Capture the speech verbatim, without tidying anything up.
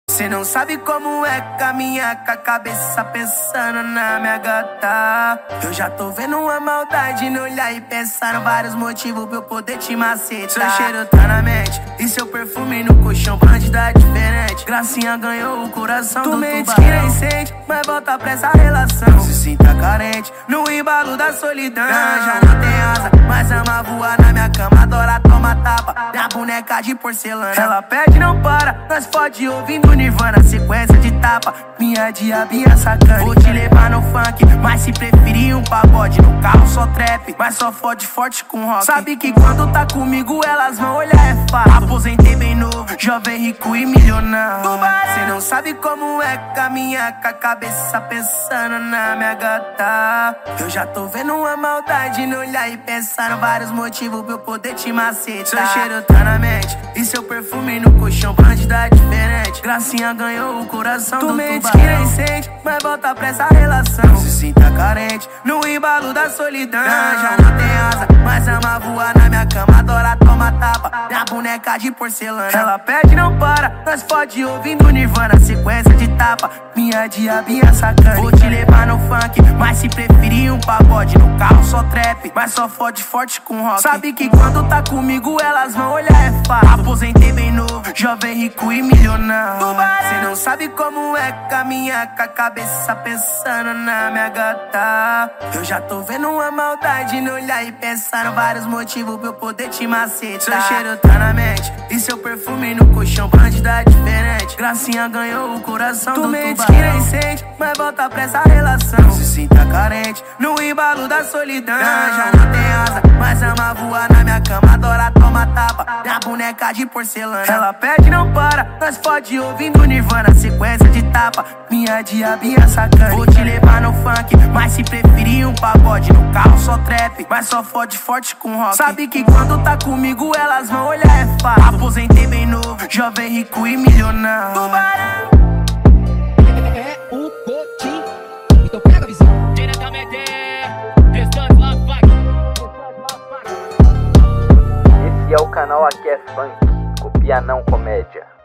Cê não sabe como é caminhar com a cabeça pensando na minha gata. Eu já tô vendo uma maldade no olhar e pensando vários motivos pra eu poder te macetar. Seu cheiro tá na mente e seu perfume no colchão, bandida diferente. Gracinha ganhou o coração tu do mente tubarão. Que nem sente, mas volta pra essa relação. Se sinta carente no embalo da solidão. Já não tem asa, mas ama voar na minha cama. Adora tomar tapa, minha boneca de porcelana. Ela pede não para, nós fode ouvindo Nirvana, sequência de tapa, minha diabinha sacana. Vou te levar no funk, mas se preferir um pagode. No carro só trap, mas só fode forte com rock. Sabe que quando tá comigo elas vão olhar é fácil. Aposentei bem novo, jovem, rico e milionário. Cê não sabe como é caminhar com a cabeça pensando na minha gata. Eu já tô vendo uma maldade no olhar e pensando vários motivos pra eu poder te macetar. Seu cheiro tá na mente e seu perfume no colchão, bandida diferente. Gracinha ganhou o coração tu do mente tubarão. Que nem sente, mas volta pra essa relação. Se sinta carente no embalo da solidão. Já não tem asa, mas ama voar na minha cama. Adora tomar tapa, minha boneca de porcelana. Ela pede não para, nós fode ouvindo Nirvana, sequência de tapa, minha diabinha sacana. Vou te levar no funk, mas se preferir um pagode. No carro só trap, mas só fode forte com rock. Sabe que quando tá comigo elas vão olhar é fácil. Aposentei bem novo, jovem, rico e milionário. Cê não sabe como é caminhar com a cabeça pensando na minha gata. Eu já tô vendo uma maldade no olhar e pensando vários motivos pra eu poder te macetar. Seu cheiro tá na mente e seu perfume no colchão, bandida diferente. Gracinha ganhou o coração tu do mente tubarão. Que nem sente, mas volta pra essa relação. Se sinta carente no embalo da solidão. Já não tem asa, mas ama voar na minha cama. Adora tomar tapa, minha boneca de porcelana. Ela pede não para, nós fode ouvindo Nirvana, sequência de tapa, minha diabinha sacana. Vou te levar no funk, mas se preferir um pagode. No carro só trap, mas só fode forte com rock. Sabe que quando tá comigo elas vão olhar é fácil. Aposentei bem novo, jovem, rico e milionário. Tubarão. É o Coutinho, então pega a visão. Diretamente, Distance Love Funk. Esse é o canal Aqui é Funk, copia não comédia.